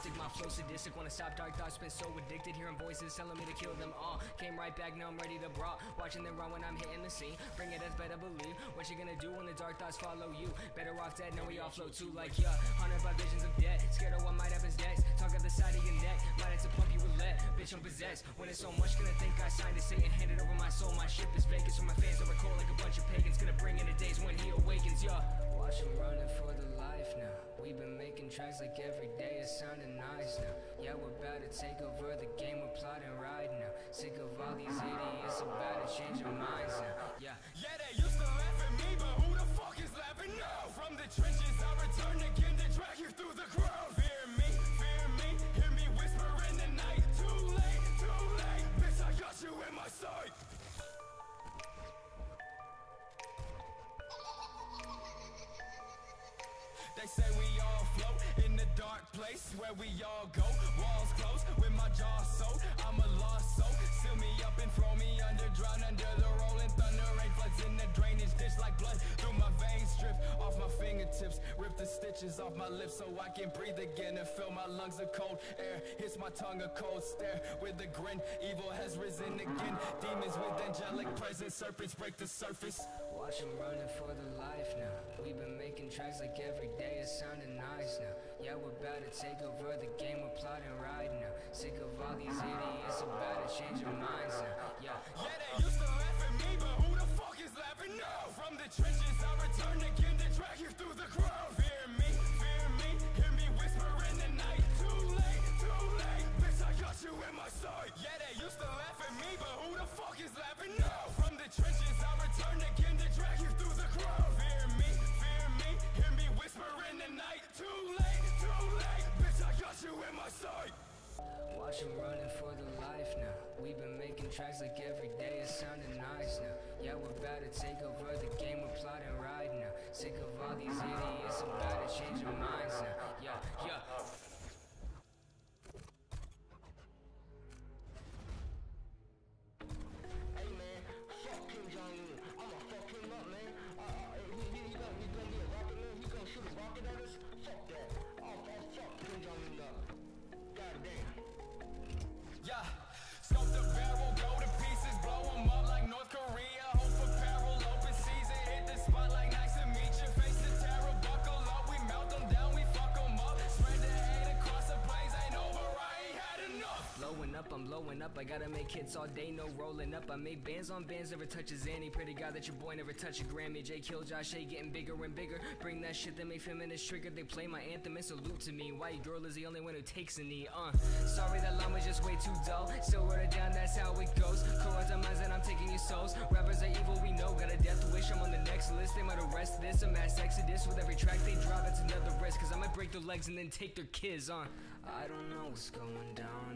ballistic, my flow sadistic. Wanna stop dark thoughts, been so addicted. Hearing voices telling me to kill them all. Came right back, now I'm ready to brawl. Watching them run when I'm hitting the scene. Bring it as better believe. What you gonna do when the dark thoughts follow you? Better off dead, now we all float too. Like yeah, haunted by visions of death. Scared of what might happen next. Talk at the side of your neck. Might have to pump you with lead. Bitch, I'm possessed. When it's so much, gonna think I signed it. Satan handed over my soul. My ship is vacant, so my fans are cold like a bunch of pagans. Gonna bring in the days when he awakens, yeah. Watch him running for the life now. We've been making tracks like every day, it's sounding nice now. Yeah, we're about to take over the game, we're plotting right now. Sick of all these idiots about to change their minds now. Yeah. Yeah, they used to laugh at me, but who the fuck is laughing now? From the trenches, I return again to drag you through the crowd. Fear me, hear me whisper in the night. Too late, bitch, I got you in my sight. They say we all float in the dark place where we all go. Walls closed with my jaw sewed. I'm a lost soul. Seal me up and throw me under. Drown under the rolling thunder. Rain floods in the drainage ditch like blood through my veins. Drip off my fingertips. Rip the stitches off my lips so I can breathe again and fill my lungs with cold air. Hits my tongue a cold stare with a grin. Evil has risen again. Demons with angelic presence. Serpents break the surface. Watch him running for the life now. We've been making tracks like every day, it's sounding nice now. Yeah, we're about to take over the game, we're plotting right now. Sick of all these idiots about to change their minds now. Yeah. Yeah, they used to laugh at me, but who the fuck is laughing now? From the trenches, I return again to drag you through the crowd. Fear me, hear me whisper in the night. Too late, bitch, I got you in my sight. Yeah, they used to laugh at me, but who the fuck is laughing now? From the trenches, I return again to drag you through the crowd. Fear me, hear me whisper in the night. Too late, bitch, I got you in my sight. Watch him running for the life now. We've been making tracks like every day, it's sounding nice now. Yeah, we're about to take over the game, we're plotting right now. Sick of all these idiots about to change their minds now. Yeah. Hey man, fuck Kim Jong-un. I'ma fuck him up, man. He gonna be a rocket man. He gonna shoot a rocket at us. Fuck that. I'll fuck Kim Jong-un up. God damn. Yeah, scope the barrel, go to pieces, blow them up like North Korea. Hope for peril, open season, hit the spot like nice to meet you. Face the terror, buckle up, we melt them down, we fuck them up. Spread the hate across the plains, ain't over, I ain't had enough. Blowing up, I'm blowing up. I gotta make hits all day, no rolling up. I make bands on bands, never touch a Zanny. Pray to God that your boy never touch a Grammy. J kill Josh A, getting bigger and bigger. Bring that shit that make feminists trigger. They play my anthem and salute to me. White girl is the only one who takes a knee. Sorry that line was just way too dull. Still wrote it down, that's how it goes. Chords on minds and I'm taking your souls. Rappers are evil, we know. Got a death wish, I'm on the next list. They might arrest this, a mass exodus. With every track they drop, it's another risk. Cause I might break their legs and then take their kids on. I don't know what's going down.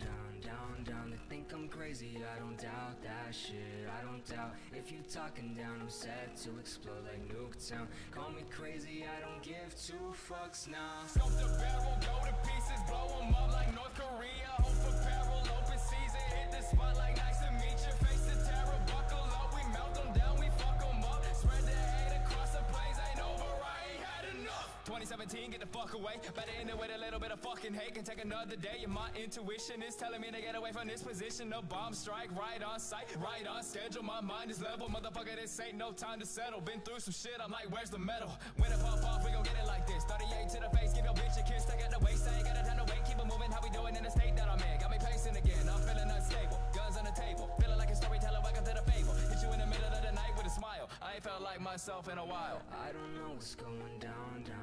They think I'm crazy, I don't doubt that shit, I don't doubt. If you talking down, I'm set to explode like Nuketown. Call me crazy, I don't give two fucks now. Scope the barrel, go to pieces, blow them up like North Korea. Hope for peril, open season, hit the spot like nice to meet you. Face the terror, buckle up, we melt them down, we fuck them up. Spread the hate across the plains, ain't over, I ain't had enough. 2017, get the fuck away. Better end it with a little bit of fucking hate. Can take another day, and my intuition is telling me to get away from this position. A bomb strike, right on sight, right on schedule. My mind is level, motherfucker, this ain't no time to settle. Been through some shit, I'm like, where's the metal? When it pop off, we gon' get it like this. 38 to the face, give your bitch a kiss, take at the waist. I ain't got a time to wait, keep it moving, how we doing in the state that I'm in. Got me pacing again, I'm feeling unstable. Guns on the table, feeling like a storyteller, welcome to the fable. Hit you in the middle of the night with a smile. I ain't felt like myself in a while. I don't know what's going down.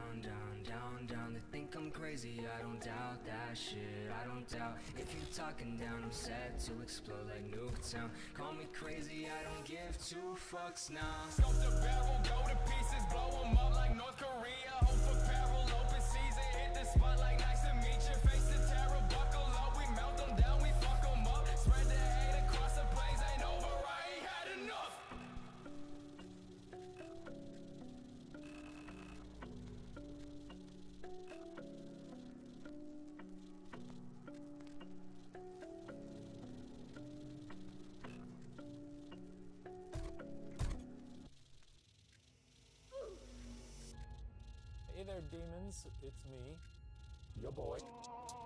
They think I'm crazy, I don't doubt that shit, I don't doubt. If you talking down, I'm set to explode like Nuketown. Call me crazy, I don't give two fucks now. Scope the barrel, go to pieces, blow them up like North Korea. Hope for peril, open season, hit the spot like nice to meet you. Face the terror, buckle up, we melt them down, we fuck them up. Spread the hate across the plains, ain't over, I ain't had enough. Hey there, demons. It's me, your boy.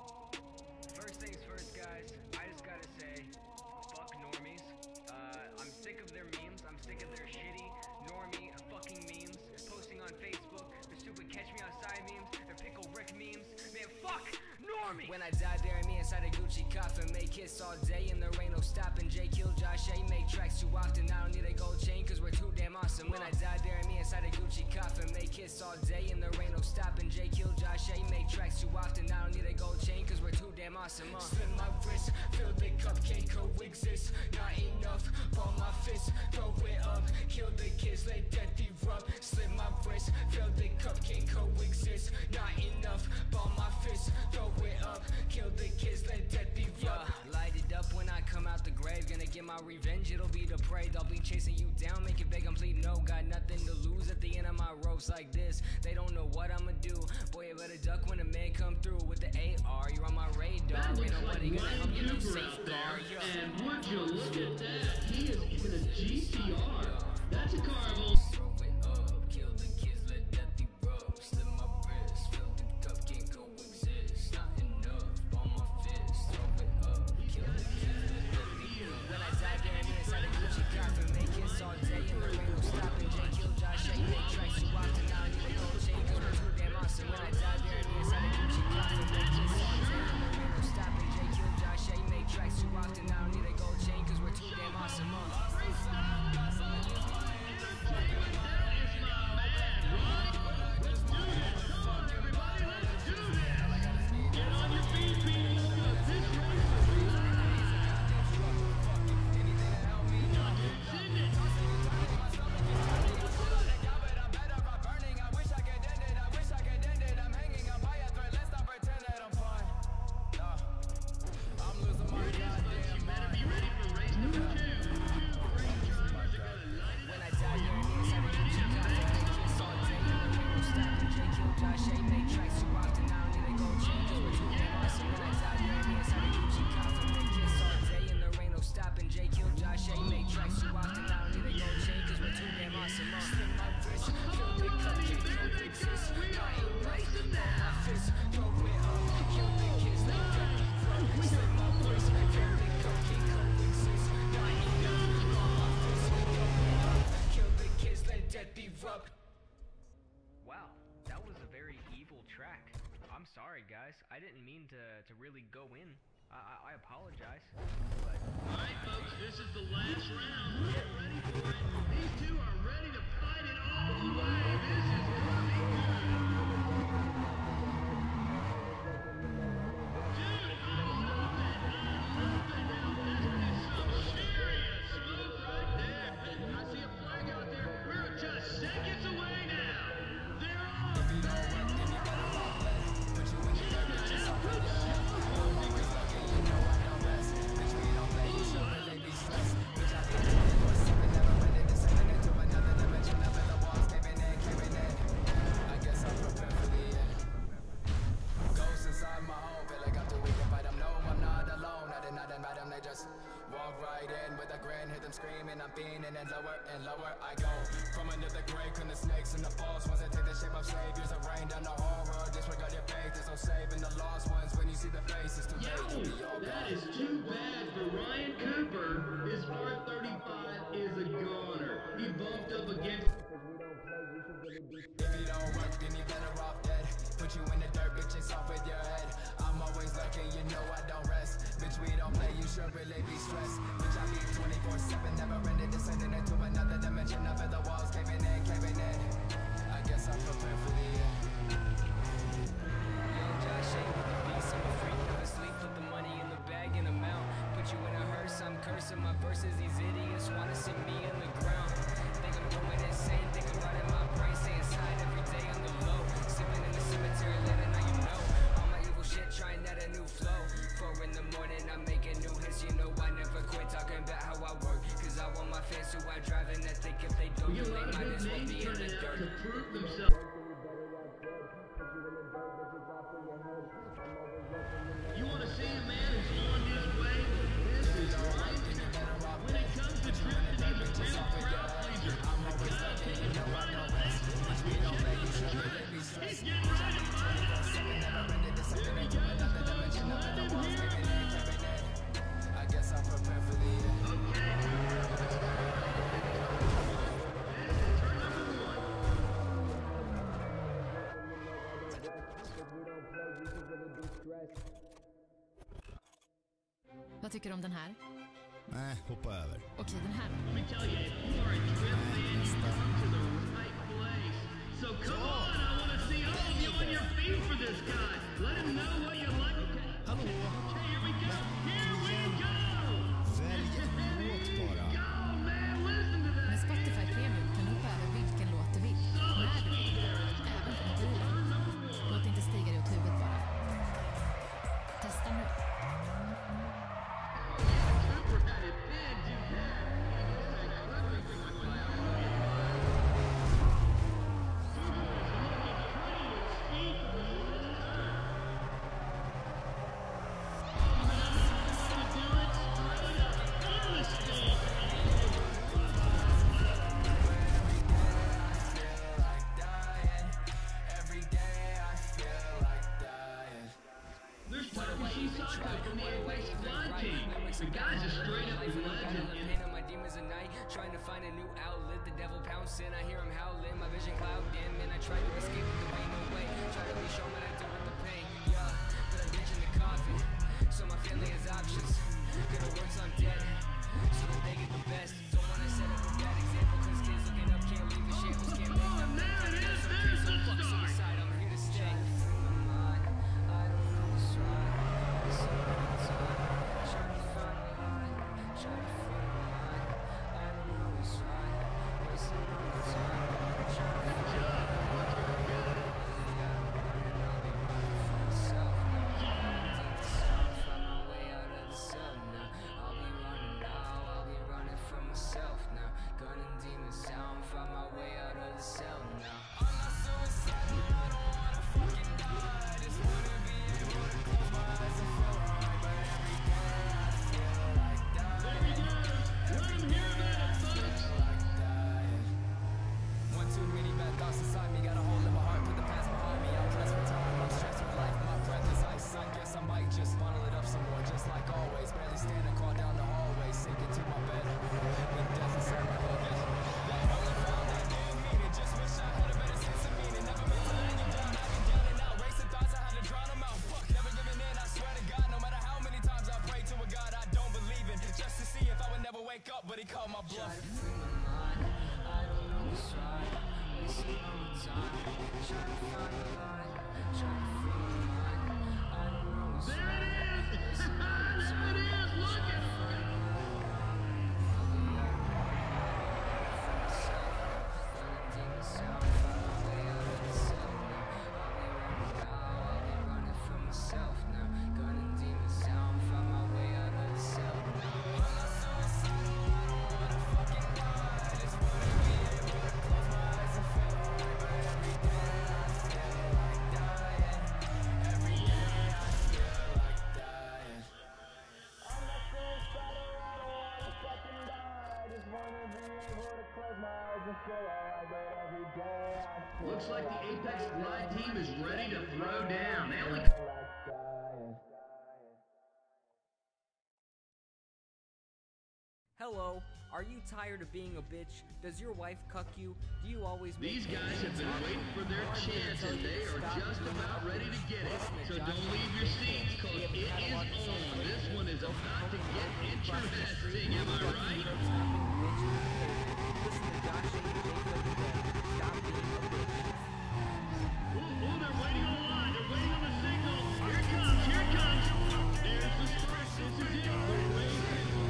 often. I don't need a gold chain cause we're too damn awesome. When I die, bury me inside a Gucci coffin. Make hits all day and there ain't no stopping. J kill Josh A, make tracks too often. I don't need a gold chain cause we're too damn awesome. Slit my wrist, fill the cup, can't coexist. Not enough, ball my fist, throw it up. Kill the kids, let death erupt. Slit my wrist, fill the cup, can't coexist. Not enough, ball my fist, throw it up. Kill the kids, let death erupt. Light it up when I come out the grave. Gonna get my revenge, it'll be the prey. They'll be chasing you down, make it big, I'm pleading no. Got nothing to lose at the end of my ropes like this. They don't know what I'ma do. Boy, you better duck when a man come through with the AR. You're on my radar, ain't nobody gonna help you, no safeguard. And would you look at that? He is in a GTR. That's a Carnival. Throw it up, kill the kids, let death erupt. Slit my wrist, fill the cup, can't coexist. Not enough, ball my fist, throw it up, kill the kids, let death erupt. When I die, bury me inside a Gucci coffin. Make hits all day and there ain't no stopping. J kill Josh A, make tracks too often. I don't need a gold chain cause we're too damn awesome. When I die, bury me inside a Gucci coffin. Make hits all day and there ain't no stopping. J kill Josh A, make tracks too often. I don't need a gold chain cause we're too damn awesome. Wow, that was a very evil track. I'm sorry guys, I didn't mean to really go in. I apologize. But Alright folks, this is the last round. Get ready for it. These two are ready to fight it all the way. This is gonna be good. Dude, I love it. Now this is some serious smoke right there. I see a flag out there. We're just seconds away now. They're off. Walk right in with a grin, hear them screaming, I'm fiending, and lower I go. From under the grave, come the snakes and the false ones that take the shape of saviors. Of rain down the horror, disregard your faith, there's no saving the lost ones. When you see the faces, too late to be all That gone. is too bad for Ryan Cooper. His R35 is a goner. He bumped up against. If you don't work, then you better off dead. Put you in the dirt, bitch, it's off with your head. I'm always lurking, you know I don't rest. Bitch, we don't play, you should really be stressed. Bitch, I be 24/7, never ended, descending into another dimension. I feel the walls caving in. I guess I'm prepared for the end. Young Josh A with the beats, I'm a freak, never sleep, put the money in the bag and I'm out. Put you in a hearse, I'm cursing my verses, these idiots wanna see me in the ground. Think I'm going insane, think I'm running my brain, stay inside every day on the low. Sleeping in the cemetery, letting now you know. All my evil shit, trying at a new flow. 4 in the morning, I'm making new hits, you know I never quit talking about how I work. Cause I want my fans who I drive and I think if they don't, You then they know, might big as well names be in the turning out dirt. to prove themselves. You want to see a man who's on his way? This is right. When it comes to drifting, he's a real crowd pleaser. The guy taking the right on that. He's getting ready to fight it. Here he goes, folks. Let him hear it. I guess I'm prepared for the end. Okay. This is turn number 1. Vad tycker du om den här? Nej, hoppa över. Okej, den här. Let me tell you, if you are a Drip fan, you've come to the right place. So come on, I want to see all of you on your feet for this guy. Let him know what you like. Hallå? Okay, here we go. Here we go. Välj en låt bara. Go, man, listen to that. Med Spotify Premium kan du hoppa över vilken låt du vill. När du vill. Även på mobilen. Låt inte stiga dig åt huvudet bara. Testa nu. There's Takashi Sato from the Apex Fly Team. The guy's a straight up legend. My demons at night, trying to find a new outlet. The devil pouncing, I hear him howling. My vision cloud dim, and I try to escape with the pain away. Try to be shown what I do with the pain. Yeah, but I'm bitching the coffin. So my family has options. Gonna work till I'm dead, so that they get the best. Don't wanna set up a bad example, cause kids looking up can't leave the shambles, can't make them think that it is okay. So fuck suicide, I'm here to stay. I don't know what's right. Listen all the time. Try to find the light. Try to find the light. I don't know what's right. Listen all the time. Try to find the light. But he called my bluff. Try to free my mind. I don't know what's right. Listen all the time. Try to find the light. Try to free my mind. I don't know what's right. There it is. Listen all the time. There it is. Look at it. Looks like the Apex Glide team is ready to throw down. They only... Hello, are you tired of being a bitch? Does your wife cuck you? Do you always make These guys have been waiting for their chance, and they are just about ready to get it. So don't leave your seats, cause it is on. This one is about to get interesting, am I right? Listen to Josh and stop being a bitch. Oh, they're waiting on the line. They're waiting on the signal. Here it comes. Here it comes. There's the start. This is it. They're waiting.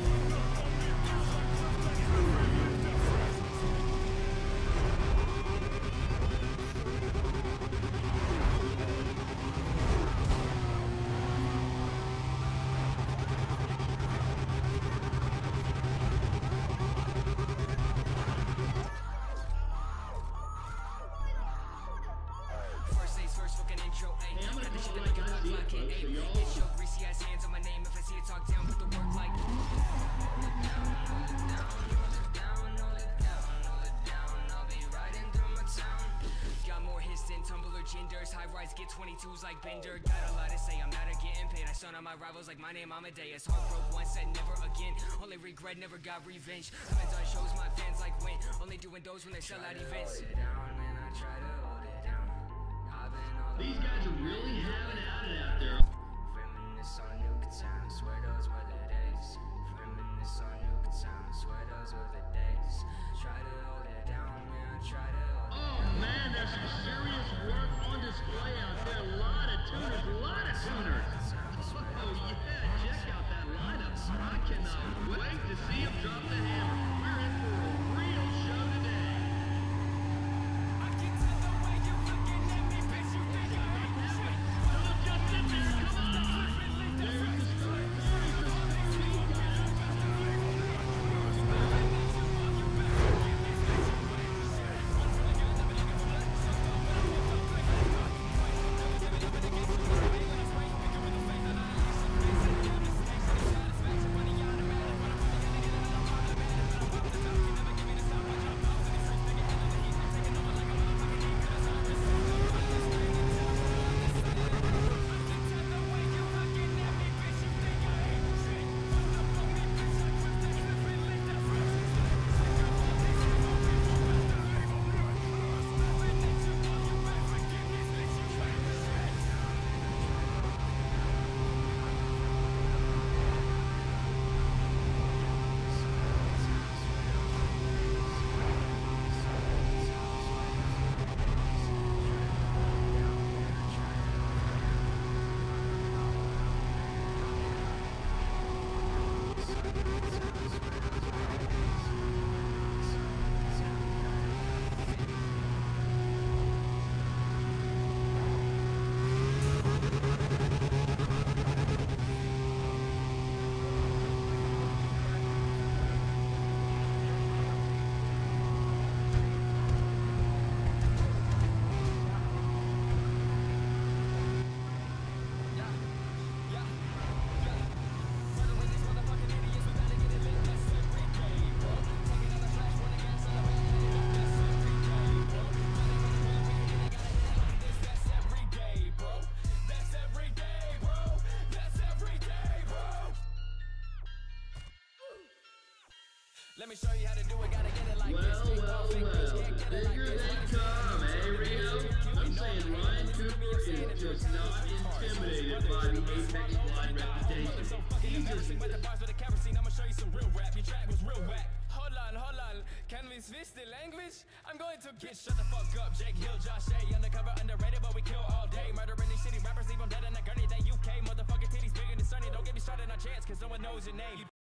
High-rise, get 22s like Bender. Got a lot to say, I'm not a getting paid. I stun on my rivals like my name Amadeus. Heart broke once, said never again. Only regret, never got revenge. Haven't done shows, my fans like win. Only doing those when they sell out events. These guys are really having at it out there. Reminisce on Newtown, swear those were the days. Reminisce on Let me show you how to do it, gotta get it like this. Big dog, fake bitch, can't get it like Bigger this. they come, eh, Rio? I'm saying Ryan Cooper is just not intimidated by the Apex Line reputation. He's just With the bars with the kerosene, I'ma show you some real rap. Your track was real whack. Hold on, can we switch the language? I'm going to get shut the fuck up. Jake Hill, Josh A, undercover, underrated, but we kill all day. Murdering these shitty rappers, leave them dead in the gurney. That UK motherfucking titties bigger than Sunny. Don't get me started on chance, cause no one knows your name.